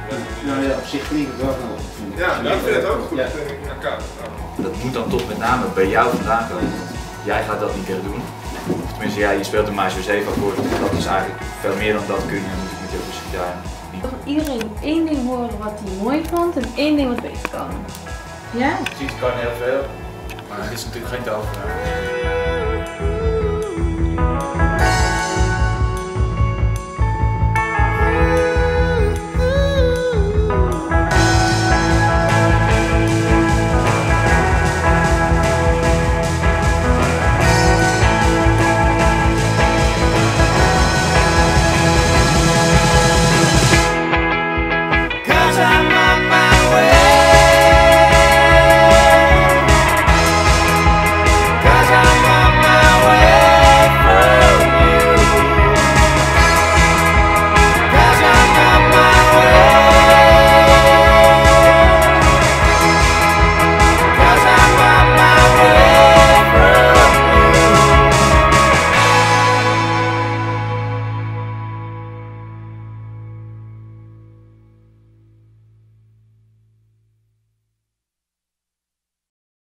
Nou ja, op zich klinkt het wel goed. Ja, ik vind het ook goed. Ja. Dat moet dan toch met name bij jou vandaan komen. Jij gaat dat niet echt doen. Of tenminste, ja, je speelt een Major 7 akkoord. Dat is eigenlijk veel meer dan dat kunnen. Dan moet je ook dus gitaar niet. Van iedereen één ding horen wat hij mooi vond en één ding wat beter kan. Ja? Precies, kan heel veel. Maar het is natuurlijk geen tovenaar.